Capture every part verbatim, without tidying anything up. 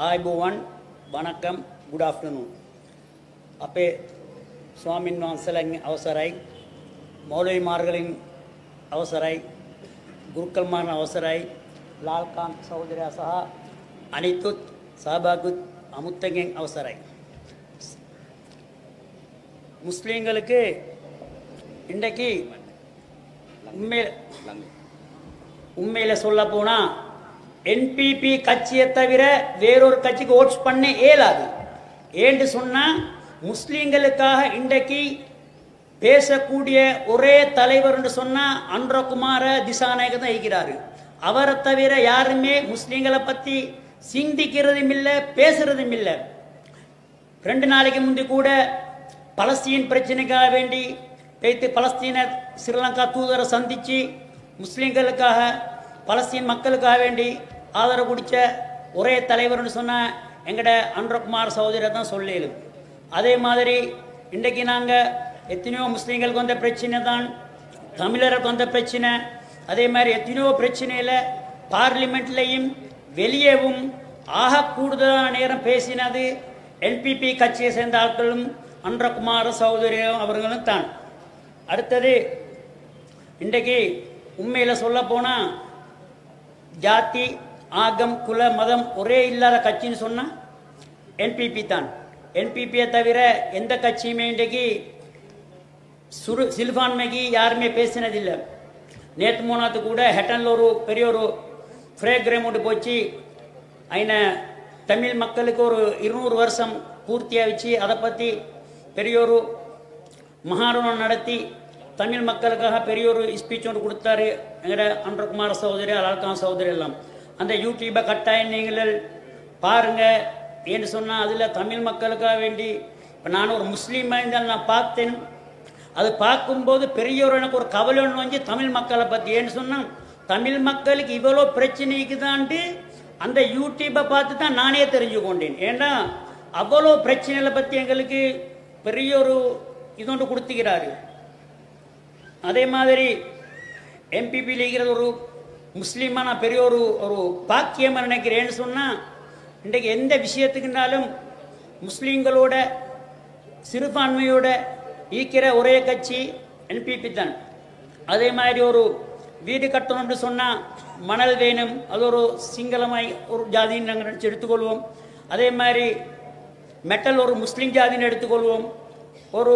ආයුබෝවන් වණකම් good afternoon අපේ ස්වාමින් වහන්සේලාගේ අවසරයි මෞලවි මාර්ගලින් අවසරයි ගුරුකල් මාන අවසරයි ලාල්කාන්ත් සහෝදරයා සහ අනිතුත් සහභාගී අමුත්තගෙන් අවසරයි முஸ்லீம்களுக்கு இன்றைக்கு உண்மை உண்மையில் சொல்ல போனால் என்பிபி கட்சியை தவிர வேறொரு கட்சிக்கு ஓட்ஸ் பண்ண இயலாது ஏன்னு சொன்னால் முஸ்லீம்களுக்காக இன்றைக்கு பேசக்கூடிய ஒரே தலைவர் என்று சொன்னால் அன்றகுமார திசாநாயக தான் இருக்கிறார் அவரை தவிர யாருமே முஸ்லீம்களை பற்றி சிந்திக்கிறதும் இல்லை பேசுறதும் இல்லை ரெண்டு நாளைக்கு முந்தி கூட பலஸ்தீன் பிரச்சனைக்காக வேண்டி வைத்து பலஸ்தீன ஸ்ரீலங்கா தூதரை சந்தித்து முஸ்லீம்களுக்காக பலஸ்தீன் மக்களுக்காக வேண்டி ஆதரவு கொடுத்த ஒரே தலைவர்னு சொன்னால் எங்கட அன்றகுமார் சகோதரரை தான் சொல்லிடும் அதே மாதிரி இன்றைக்கு நாங்கள் எத்தனையோ முஸ்லீம்களுக்கு வந்த பிரச்சனை தான் தமிழருக்கு வந்த பிரச்சனை அதே மாதிரி எத்தனையோ பிரச்சனையில் பார்லிமெண்ட்லேயும் வெளியேவும் ஆக கூடுதலான நேரம் பேசினது என்பிபி கட்சியை சேர்ந்த ஆட்களும் அன்றகுமார சகோதரியும் அவர்களும் தான் அடுத்தது இன்றைக்கு உண்மையில் சொல்ல போனால் ஜாதி ஆகம் குல மதம் ஒரே இல்லாத கட்சின்னு சொன்னால் என்பிபி தான் என்பிபியை தவிர எந்த கட்சியுமே இன்றைக்கு சுரு சிறுபான்மைக்கு யாருமே பேசினதில்லை நேற்று மூணாத்து கூட ஹெட்டனில் ஒரு பெரிய ஒரு ஃப்ரேக்ரேமோடு போச்சு அயின தமிழ் மக்களுக்கு ஒரு இருநூறு வருஷம் பூர்த்தியாக வச்சு அதை பற்றி பெரிய ஒரு மகாரணம் நடத்தி தமிழ் மக்களுக்காக பெரிய ஒரு ஸ்பீச் ஒன்று கொடுத்தாரு எங்கட அன்றகுமார சகோதரி லால்கான் சகோதரி எல்லாம் அந்த யூடியூப்பை கட்டாயம் நீங்கள் பாருங்கள் ஏன்னு சொன்னால் அதில் தமிழ் மக்களுக்காக வேண்டி இப்போ நான் ஒரு முஸ்லீமாக இருந்தாலும் நான் பார்த்தேன் அது பார்க்கும்போது பெரிய ஒரு எனக்கு ஒரு கவலை ஒன்று வந்து தமிழ் மக்களை பற்றி ஏன்னு சொன்னால் தமிழ் மக்களுக்கு இவ்வளோ பிரச்சனைக்கு தான்ட்டு அந்த யூடியூப்பை பார்த்து தான் நானே தெரிஞ்சு கொண்டேன் ஏன்னா அவ்வளோ பிரச்சனைகளை பற்றி எங்களுக்கு பெரிய ஒரு இதொன்று கொடுத்துக்கிறாரு அதே மாதிரி என்பிபியில் இருக்கிற ஒரு முஸ்லீமாக நான் பெரிய ஒரு ஒரு பாக்கியமாக நினைக்கிறேன்னு சொன்னால் இன்றைக்கு எந்த விஷயத்துக்குனாலும் முஸ்லீம்களோட சிறுபான்மையோட ஈக்கிற ஒரே கட்சி என்பிபி தான் அதே மாதிரி ஒரு வீடு கட்டணும்னு சொன்னால் மணல் வேணும் அது ஒரு சிங்களமாய் ஒரு ஜாதின்னு நாங்கள் நினச்சி எடுத்துக்கொள்வோம் அதே மாதிரி மெட்டல் ஒரு முஸ்லீம் ஜாதின்னு எடுத்துக்கொள்வோம் ஒரு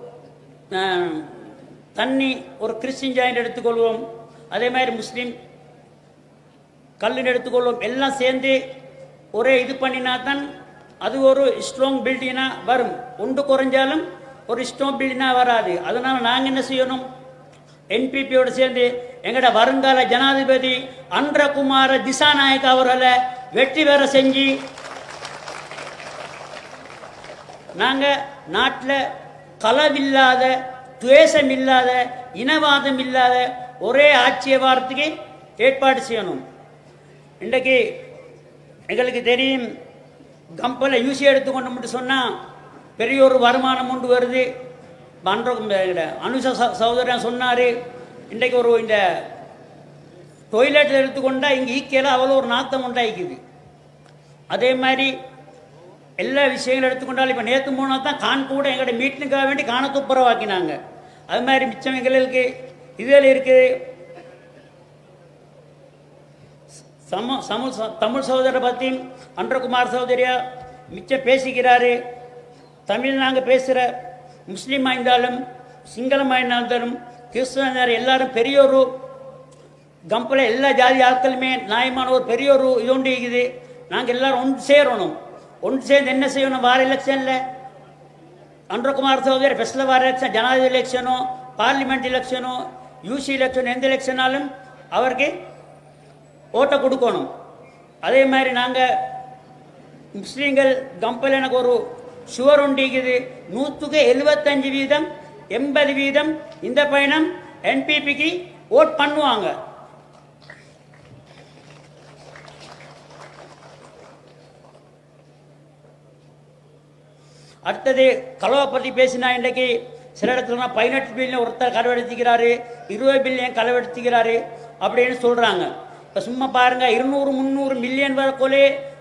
தண்ணி ஒரு கிறிஸ்டின் ஜாதின்னு எடுத்துக்கொள்வோம் அதே மாதிரி முஸ்லீம் கல்லுன்னு எடுத்துக்கொள்வோம் எல்லாம் சேர்ந்து ஒரே இது பண்ணினா தான் அது ஒரு ஸ்ட்ராங் பில்டிங்காக வரும் ஒன்று குறைஞ்சாலும் ஒரு ஸ்ட்ராங் பில்டிங்காக வராது அதனால் நாங்கள் என்ன செய்யணும் என்பிபியோடு சேர்ந்து எங்கட வருங்கால ஜனாதிபதி அன்றகுமார திசாநாயக் அவர்களை வெற்றி பெற செஞ்சு நாங்கள் நாட்டில் களவில்லாத துவேஷம் இல்லாத இனவாதம் இல்லாத ஒரே ஆட்சியை வாரத்துக்கு ஏற்பாடு செய்யணும் இன்றைக்கு எங்களுக்கு தெரியும் கம்பலை யூசி எடுத்துக்கொண்டு மட்டும் சொன்னால் பெரிய ஒரு வருமானம் கொண்டு வருது அனுஷ சகோதரன் சொன்னார் இன்றைக்கு ஒரு இந்த டொய்லெட்டில் எடுத்துக்கொண்டால் இங்கே ஈக்கையில் அவ்வளோ ஒரு நாத்தம் உண்டாயிக்குது அதே மாதிரி எல்லா விஷயங்களும் எடுத்துக்கொண்டாலும் இப்போ நேற்று மூணு தான் கான் கூட எங்களோட மீட்டினுக்காக வேண்டி காண துப்புரவாக்கினாங்க அது மாதிரி மிச்சம் எங்களுக்கு இதில் இருக்குது சம சம தமிழ் சகோதரரை பற்றி அன்றகுமார் சகோதரியா மிச்சம் பேசிக்கிறாரு தமிழ் நாங்கள் பேசுகிற முஸ்லீமாக இருந்தாலும் சிங்களமாக இருந்தாலும் கிறிஸ்தவ எல்லாரும் பெரிய ஒரு கம்பல எல்லா ஜாதி ஆட்களுமே நியாயமான ஒரு பெரிய ஒரு இது ஒன்று இருக்குது நாங்கள் எல்லாரும் ஒன்று சேரணும் ஒன்று சேர்ந்து என்ன செய்யணும் வார எலெக்ஷனில் அன்றகுமார் சகோதரி ஃபெஸ்டில் வார எலெக்ஷன் ஜனாதிபதி எலெக்ஷனோ பார்லிமெண்ட் எலெக்ஷனோ யூசி எலெக்ஷன் எந்த எலெக்ஷனாலும் அவருக்கு ஓட்டை கொடுக்கணும் அதே மாதிரி நாங்கள் முஸ்லீம்கள் கம்பல் எனக்கு ஒரு சுவர் ஒண்டிக்குது நூற்றுக்கு எழுபத்தஞ்சு வீதம் எண்பது வீதம் இந்த பயணம் என்பிபிக்கு ஓட் பண்ணுவாங்க அடுத்தது கலவை பற்றி பேசினா இன்றைக்கு சில இடத்துல பதினெட்டு பில்லியன் ஒருத்தர் களவெடுத்துக்கிறாரு இருபது பில்லியன் களவெடுத்துக்கிறாரு அப்படின்னு சொல்கிறாங்க இப்போ சும்மா பாருங்கள் இருநூறு முந்நூறு மில்லியன் வரக்குள்ளே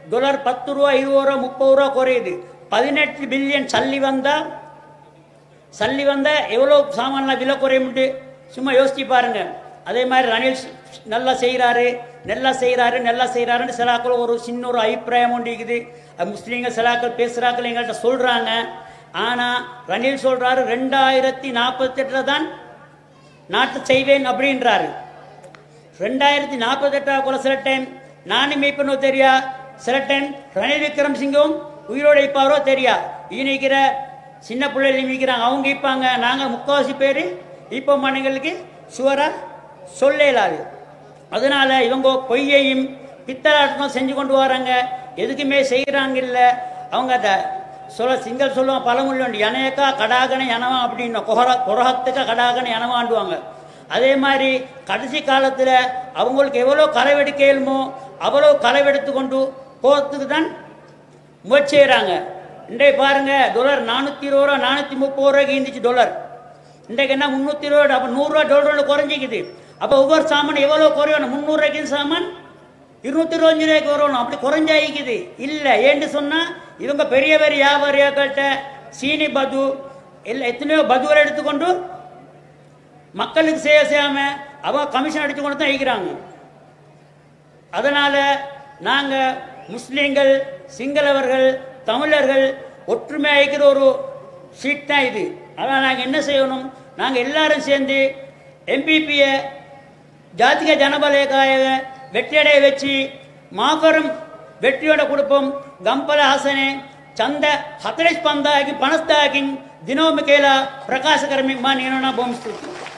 டாலர் பத்து ரூபா இருபது ரூபா முப்பது ரூபா குறையுது. பதினெட்டு பில்லியன் சல்லி வந்தா சல்லி வந்தா எவ்வளோ சாமான்லாம் விலை குறையும்ட்டு சும்மா யோசிச்சு பாருங்க. அதே மாதிரி ரணில் நல்லா செய்கிறாரு நல்லா செய்கிறாரு நல்லா செய்கிறாருன்னு சிலாக்கள் ஒரு சின்ன ஒரு அபிப்பிராயம் ஒன்று இருக்குது. முஸ்லீம்கள் சிலாக்கள் பேசுகிறாக்கள் எங்கள்கிட்ட சொல்கிறாங்க. ஆனால் ரணில் சொல்கிறாரு ரெண்டாயிரத்தி நாற்பத்தெட்டில் தான் நாட்டை செய்வேன் அப்படின்றாரு. ரெண்டாயிரத்தி நாற்பத்தெட்டாக்குள்ள சில டைம் நானும் மீட்பனோ தெரியா, சில டைம் ரணில் விக்ரம் சிங்கும் உயிரோடு வைப்பாரோ தெரியா. ஈனிக்கிற சின்ன பிள்ளைகள் மீக்கிறாங்க, அவங்க இப்பாங்க. நாங்கள் முக்கால்வாசி பேர் இப்போ மனைகளுக்கு சுவராக சொல்ல இயலாது. அதனால இவங்க பொய்யையும் பித்தலாட்டம் செஞ்சு கொண்டு வராங்க, எதுக்குமே செய்கிறாங்க இல்லை. அவங்க அதை சொல்ல சிங்கள் சொல்லுவாங்க பழமொழி உண்டு, எனையக்கா கடாகனை எனவா அப்படின்னு கொர குரகத்துக்கா கடாகனை எனவாண்டுவாங்க. அதே மாதிரி கடைசி காலத்தில் அவங்களுக்கு எவ்வளோ களவெடுக்க இயலுமோ அவ்வளோ களவெடுத்து கொண்டு போகிறதுக்கு தான் முயற்சி செய்கிறாங்க. இன்றைய பாருங்க டாலர் நானூற்றி இருபது ரூபா நானூற்றி முப்பது ரூபாய்க்கு இருந்துச்சு டாலர். இன்றைக்கு என்ன முந்நூற்றி இருபது அப்போ நூறுரூவா டாலர் குறைஞ்சிக்குது. அப்போ ஒவ்வொரு சாமான் எவ்வளோ குறையணும்? முந்நூறுரூவாய்க்கு சாமான் இருநூத்தி இருபத்தஞ்சு ரூபாய்க்கு வரணும், அப்படி குறைஞ்சாயிக்குது. இல்லை ஏன்னு சொன்னால் இவங்க பெரிய பெரிய வியாபாரியாக்கள்கிட்ட சீனி பது இல்லை எத்தனையோ பதுவரை எடுத்துக்கொண்டு மக்களுக்கு செய்ய செய்யாமல் அவங்க கமிஷன் அடித்து கொண்டு தான் வைக்கிறாங்க. அதனால் நாங்கள் முஸ்லீம்கள் சிங்களவர்கள் தமிழர்கள் ஒற்றுமையாக இருக்கிற ஒரு சீட் தான் இது. அதனால் நாங்கள் என்ன செய்யணும்? நாங்கள் எல்லாரும் சேர்ந்து எம்பிபியை ஜாதிக ஜனபலகாய வெற்றியடைய வச்சு மாபெரும் வெற்றியோட கொடுப்போம். ಗಂಪಲ ಹಾಸನೆ ಚಂದ ಹತ್ತರೇಶ್ ಪಂದಾಗಿ ಪಣಸ್ತಾಗಿ ದಿನೋಮಿಕೇಲ ಪ್ರಕಾಶಕರ್ಮಿ ಮಾ ನೀನೋಣ ಬೋಮಿಸ್ತು.